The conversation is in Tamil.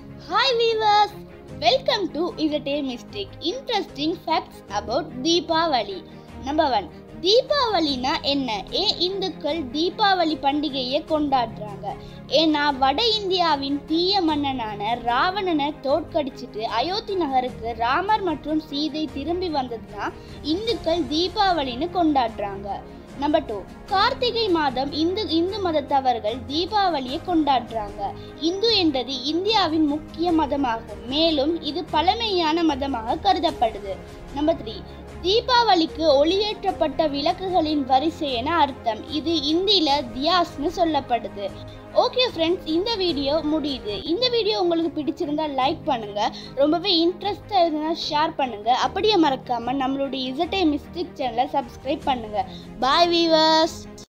Hi viewers, welcome to Mystic. Interesting facts about Deepavali. Number 1. தீபாவளினா என்ன? ஏன் இந்துக்கள் தீபாவளி பண்டிகையை கொண்டாடுறாங்க? ஏன்னா வட இந்தியாவின் தீய மன்னனான ராவணனை தோற்கடிச்சிட்டு அயோத்தி நகருக்கு ராமர் மற்றும் சீதை திரும்பி வந்ததுதான் இந்துக்கள் தீபாவளின்னு கொண்டாடுறாங்க. நம்பர் 2. கார்த்திகை மாதம் இந்து மதத்தவர்கள் தீபாவளியை கொண்டாடுறாங்க. இந்து என்றது இந்தியாவின் முக்கிய மதமாகும், மேலும் இது பழமையான மதமாக கருதப்படுது. நம்பர் 3. தீபாவளிக்கு ஒளியேற்றப்பட்ட விளக்குகளின் வரிசை என அர்த்தம். இது இந்தியில தியாஸ்னு சொல்லப்படுது. ஓகே ஃப்ரெண்ட்ஸ், இந்த வீடியோ முடியுது. இந்த வீடியோ உங்களுக்கு பிடிச்சிருந்தா லைக் பண்ணுங்க, ரொம்பவே இன்ட்ரெஸ்டாக இருந்தா ஷேர் பண்ணுங்க. அப்படியே மறக்காம நம்மளுடைய மிஸ்டிக் சேனலை சப்ஸ்கிரைப் பண்ணுங்க. Bye viewers.